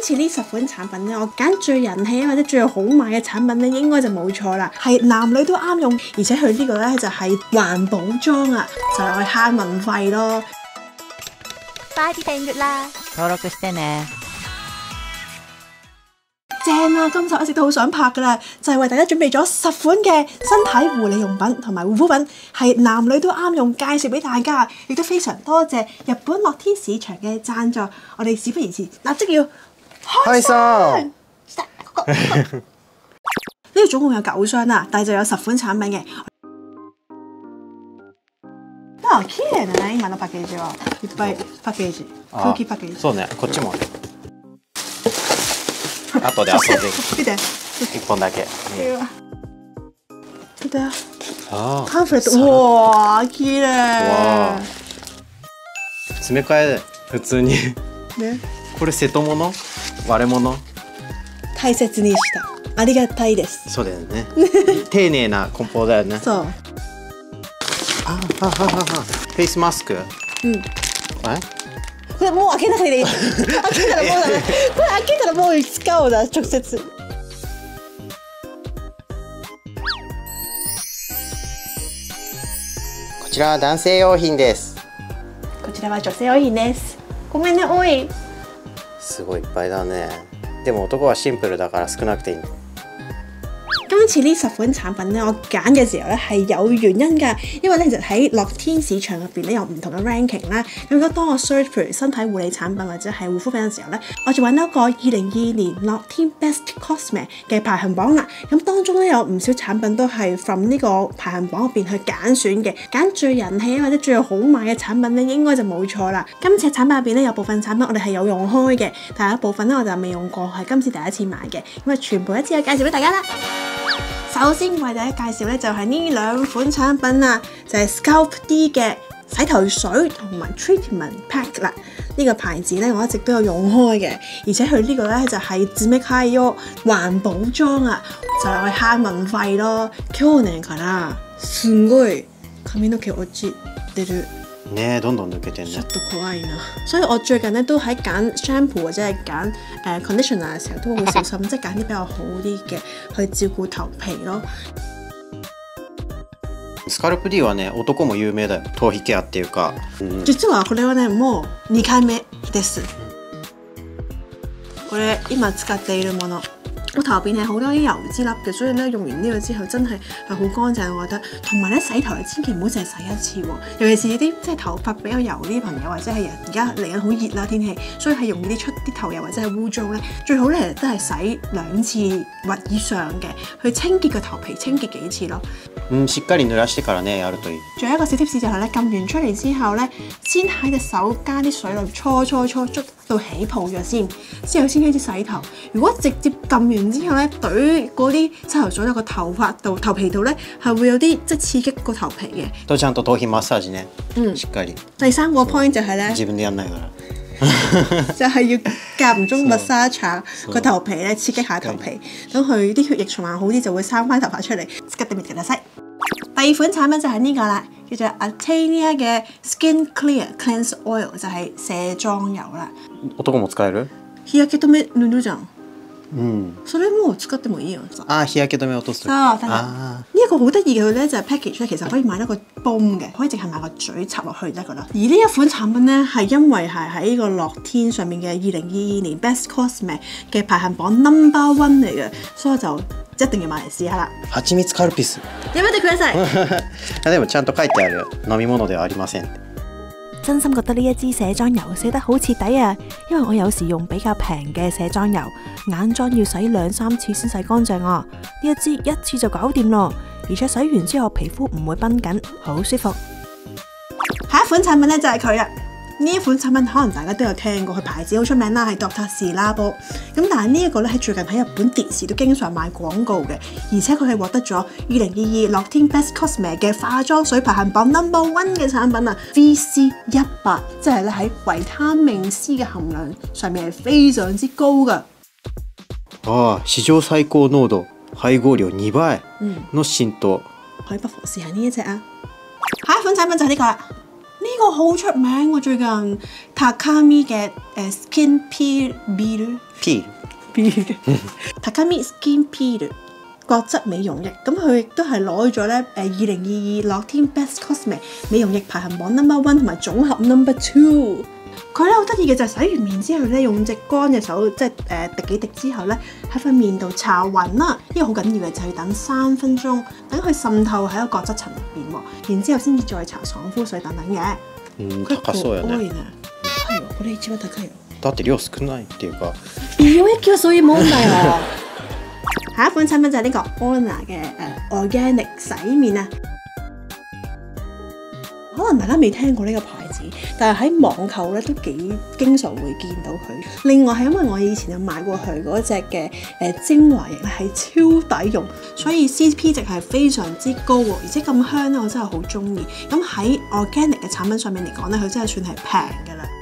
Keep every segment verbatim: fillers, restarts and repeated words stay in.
次呢十款產品咧，我揀最人氣或者最好賣嘅產品咧，應該就冇錯啦，係男女都啱用，而且佢呢個咧就係環保裝啊，就係慳運費咯。 快啲訂閱啦！登録してね。 正啊！今集一直都好想拍噶啦，就係為大家準備咗十款嘅身體護理用品同埋護膚品，係男女都啱用，介紹俾大家。亦都非常多謝日本樂天市場嘅贊助，我哋事不宜遲，立即要開箱！呢個總共有九箱啦，但係就有十款產品嘅。あ、綺麗だね今のパッケージは。いっぱいパッケージ、空気パッケージ。 そうね、こっちも。後で遊んで見て一本だけ。 見てあパンフレット、うわー綺麗。 詰め替え普通にね、 これ瀬戸物割れ物。 大切にしたありがたいです。 そうだよね。丁寧な梱包だよね。 そう。 ああああフェイスマスク。 うん。 え？ これもう開けなくていい。開けたらもうだね。これ開けたらもう使おうだ直接。 こちらは男性用品です。 こちらは女性用品です。ごめんね多い。 すごいいっぱいだね。でも男はシンプルだから少なくていい。 今次呢十款產品咧，我揀嘅時候咧係有原因㗎，因為咧其實喺樂天市場入邊咧有唔同嘅 ranking 啦。咁如果當我 search 譬如身體護理產品或者係護膚品嘅時候咧，我就揾到一個二零二二年樂天 Best Cosme 嘅排行榜啦。咁當中咧有唔少產品都係 from 呢個排行榜入邊去揀選嘅，揀最人氣或者最好賣嘅產品咧應該就冇錯啦。今次嘅產品入邊咧有部分產品我哋係有用開嘅，但係有部分咧我就未用過，係今次第一次買嘅，咁啊全部一次去介紹俾大家啦。首先為大家介紹咧就係呢兩款產品啦，就係 Scalp D 嘅洗頭水同埋 Treatment Pack 啦。呢個牌子咧我一直都有用開嘅，而且佢呢個咧就係詰め替え用環保裝啊，就係去慳運費咯。去年からすごい髪の毛落ちてる。 ねえ、どんどん抜けてんね。 ちょっと怖いな。所以我最近咧都喺揀 shampoo 或者係揀誒 conditioner 嘅時候都好小心，即係揀啲比較好啲嘅去照顧頭皮咯。 スカルプ D はね、男も有名だよ。頭皮ケアっていうか。うん、 実はこれはねもうにかいめです。これ今使っているもの。我頭邊係好多啲油脂粒嘅，所以咧用完呢個之後真係係好乾淨，我覺得。同埋咧洗頭你千祈唔好淨係洗一次喎，尤其是啲即係頭髮比較油啲朋友，或者係而家嚟緊好熱啦天氣，所以係容易啲出啲頭油或者係污糟咧，最好咧都係洗兩次或以上嘅，去清潔個頭皮，清潔幾次咯。 嗯，しっかり濡らしてからねやるといい。 仲有一個小貼士就係咧，撳完出嚟之後咧，先喺隻手加啲水落搓搓搓捽到起泡咗先，之後先開始洗頭。如果直接撳完之後咧，懟嗰啲洗頭水喺個頭髮度、頭皮度咧，係會有啲即係刺激個頭皮嘅。 都ちゃんと頭皮マッサージね。嗯，しっかり。 第三個 point 就係咧， 自分でやんないから。 就係要間唔中 massage 下個頭皮咧，刺激下頭皮，等佢啲血液循環好啲，就會生翻頭髮出嚟。使ってみてください。第二款產品就係呢個啦，叫做 Atenia 嘅 Skin Clear Cleanse Oil， 就係卸妝油啦。 男も使える？ 日焼け止め塗るじゃん。 うん。 それも使ってもいいよ。 啊，日焼け止め落とす。 啊，得啦。呢一個好得意嘅佢咧就係 package 咧，其實可以買一個泵嘅，可以淨係買個嘴插落去得噶啦。而呢一款產品咧係因為係喺呢個樂天上面嘅二零二二年 Best Cosme 嘅排行榜 number one 嚟嘅，所以我就一定要買嚟試下啦。 蜂蜜カルピス。 やめてください。 でもちゃんと書いてあるよ。飲み物ではありません。 真心覺得呢一支卸妝油卸得好徹底啊！因為我有時用比較平嘅卸妝油，眼妝要洗兩三次先洗乾淨啊！呢一支一次就搞掂咯，而且洗完之後皮膚唔會繃緊，好舒服。 下一款產品咧就係佢啦。呢一款產品可能大家都有聽過，佢牌子好出名啦，係 Doctor Silabo。咁但係呢一個咧喺最近喺日本電視都經常賣廣告嘅，而且佢係獲得咗二零二二樂天 Best Cosme 嘅化妝水排行榜 number one 嘅產品啊 ，V C 一百，即係咧喺維他命 C 嘅含量上面係非常之高㗎。 啊，史上最高濃度、配合量二倍の浸透。 可以不妨試下呢一隻啊！下一款產品就係呢個啦。呢個好出名喎，最近 Takami 嘅誒 Skin Peel ピピール高見スキンピール角質美容液，咁佢亦都係攞咗咧誒二零二二樂天 Best Cosme 美容液排行榜 number one 同埋總合 number two。佢咧好得意嘅就係洗完面之後咧，用隻乾嘅手即係誒、呃、滴幾滴之後咧喺塊面度搽勻啦。呢個好緊要嘅就係等三分鐘，等佢滲透喺個角質層入邊喎，然之後先至再搽爽膚水等等嘅。 うん高そうよね。 高いよ。これ一番高いよ。 だって量少ないっていうか。 美容液はそういうもんだよ。下一款產品就係呢個 Honor 嘅誒 Organic 洗面啊。可能大家未聽過呢個牌子，但係喺網購咧都幾經常會見到佢。另外係因為我以前有買過佢嗰隻嘅誒精華液咧係超抵用，所以 C P 值係非常之高喎，而且咁香咧我真係好中意。咁喺 Organic 嘅產品上面嚟講咧，佢真係算係平㗎啦。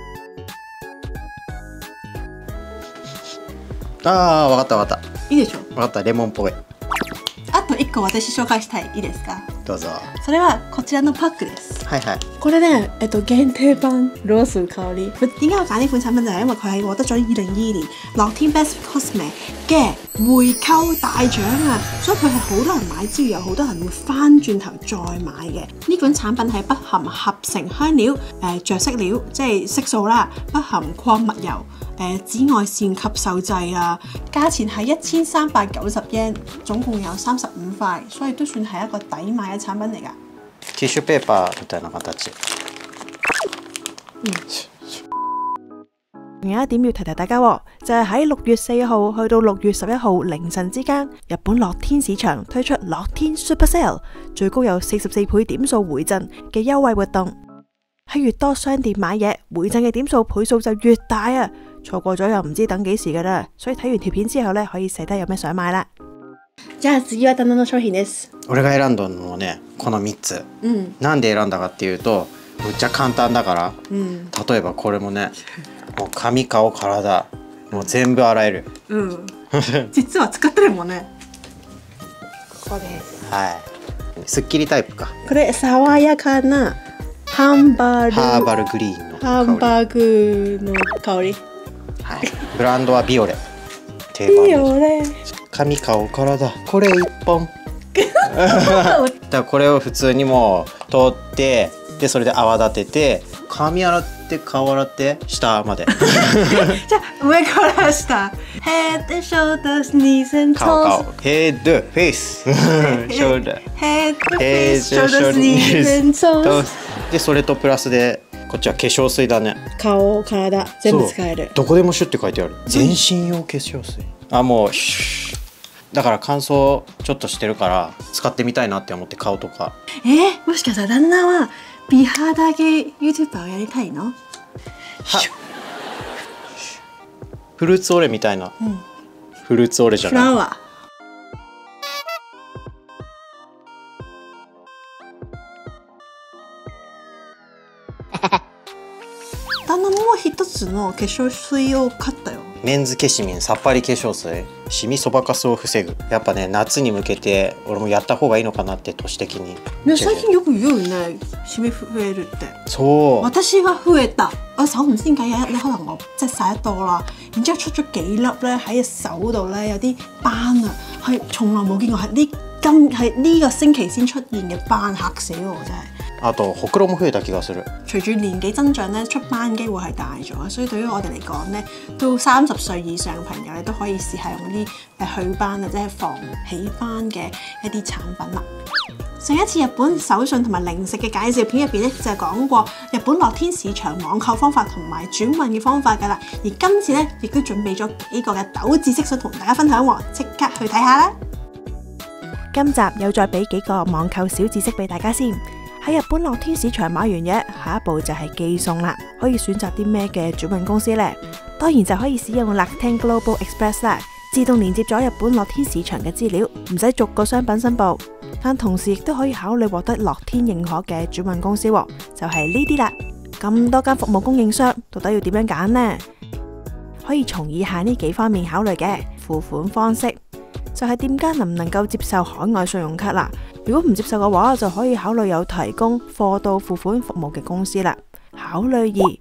ああ、わかったわかっいいでしょ。 た。わかった、レモンっぽい。 あといっこ私紹介したい、いいですか？ どうぞ。 それはこちらのパックです。 はいはい。 これ咧，誒到限定版ロース香り。點解我揀呢款產品就係因為佢係獲得咗二零二二年樂天 Best Cosme 嘅回購大獎啊，所以佢係好多人買之餘，有好多人會翻轉頭再買嘅。呢款產品係不含合成香料、誒、呃、着色料，即係色素啦，不含礦物油。誒紫外線吸收劑啊，價錢係一千三百九十 yen， 總共有三十五塊，所以都算係一個抵買嘅產品嚟㗎。 ティッシュペーパーみたいな形。 嗯。 仲有一點要提提大家喎，就係喺六月四號去到六月十一號凌晨之間，日本樂天市場推出樂天 Super Sale， 最高有四十四倍點數回贈嘅優惠活動。喺越多商店買嘢，回贈嘅點數倍數就越大啊！錯過咗又唔知等幾時㗎啦，所以睇完條片之後呢，可以寫低有咩想買啦。 じゃあ次は旦那の商品です。 俺が選んだのはね、このみっつ。 うん。 なんで選んだかっていうと、むっちゃ簡単だから。 うん。 例えばこれもね、もう髪顔体もう全部洗える。 うん。実は使ってるもんね。ここです。 はい。すっきりタイプか。 これ爽やかなハンバーグ。 ハーバルグリーンの香り。 ハンバーグの香り。 はい。ブランドはビオレ。定番です。 ビオレ。 髪顔体これ一本。だからこれを普通にもう通ってでそれで泡立てて髪洗って顔洗って下まで。 じゃあ上から下。Head, shoulders, knees and toes。 顔顔。Head, face, shoulder。 Head, Head, face, shoulders, knees and toes。 でそれとプラスでこっちは化粧水だね。 顔、体全部使える。 どこでもシュって書いてある。全身用化粧水。あもうシュッ。だから乾燥ちょっとしてるから使ってみたいなって思って顔とか。 えー、もしかしたら旦那は美肌系 YouTuber をやりたいの？はフルーツオレみたいな、うん、フルーツオレじゃない。 フラワー。旦那もう一つの化粧水を買ったよ。 メンズケシミンさっぱり化粧水、シミそばかすを防ぐ。やっぱね夏に向けて俺もやった方がいいのかなって年的に。 ね最近よく言うよね、シミ増えるって。 そう。 私は増えた。我手唔知點解有一咧，可能我即係曬得多啦，然之後出咗幾粒咧喺隻手度咧有啲斑啊，係從來冇見過，係呢今係呢個星期先出現嘅斑，嚇死我真係。 あとほくろも増えた気がする。 隨住年紀增長咧，出斑機會係大咗，所以對於我哋嚟講咧，到三十歲以上嘅朋友咧都可以試下用啲誒去斑啊，即係防起斑嘅一啲產品啦。上一次日本手信同埋零食嘅介紹片入邊咧，就係講過日本樂天市場網購方法同埋轉運嘅方法㗎啦。而今次咧，亦都準備咗幾個嘅斗知識想同大家分享喎，即刻去睇下啦！ 今集有再俾幾個網購小知識俾大家先。喺日本樂天市場買完嘢，下一步就係寄送啦。可以選擇啲咩嘅轉運公司呢？當然就可以使用樂天 Global Express 啦，自動連接咗日本樂天市場嘅資料，唔使逐個商品申報。但同時亦都可以考慮獲得樂天認可嘅轉運公司喎，就係呢啲啦。咁多間服務供應商，到底要點樣揀呢？可以從以下呢幾方面考慮嘅。付款方式就係店家能唔能夠接受海外信用卡啦。如果唔接受嘅話，就可以考慮有提供貨到付款服務嘅公司啦。考慮二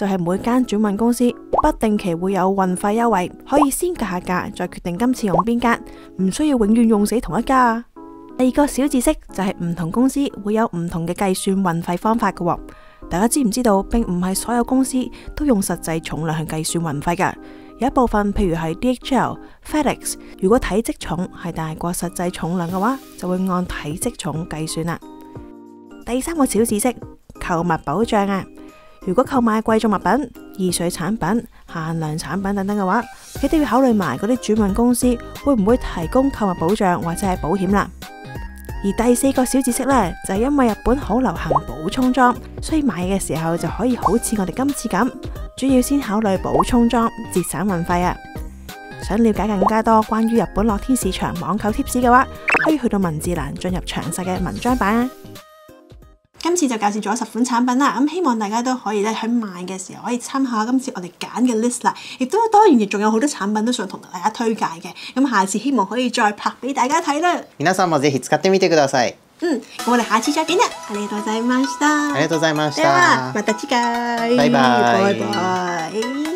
就係每間轉運公司不定期會有運費優惠，可以先格下價，再決定今次用邊間，唔需要永遠用死同一家。第二個小知識就係唔同公司會有唔同嘅計算運費方法嘅。大家知唔知道，並唔係所有公司都用實際重量去計算運費㗎？有一部分，譬如係 D H L、FedEx， 如果體積重係大過實際重量嘅話，就會按體積重計算啦。第三個小知識，購物保障啊！如果購買貴重物品、易碎產品、限量產品等等嘅話，你都要考慮埋嗰啲轉運公司會唔會提供購物保障或者係保險啦。而第四個小知識呢，就係因為日本好流行補充裝，所以買嘢嘅時候就可以好似我哋今次咁，主要先考慮補充裝，節省運費啊！想了解更加多關於日本樂天市場網購貼士嘅話，可以去到文字欄進入詳細嘅文章版啊！ 今次就介紹咗十款產品啦，咁希望大家都可以咧喺買嘅時候可以參考下今次我哋揀嘅 list 啦，亦都當然亦仲有好多產品都想同大家推介嘅，咁下次希望可以再拍俾大家睇啦。 皆さんもぜひ使ってみてください。 嗯，咁我哋下次再見啦，ありがとうございました。 ありがとうございましではた。 また次回。 バイバイ。 拜拜。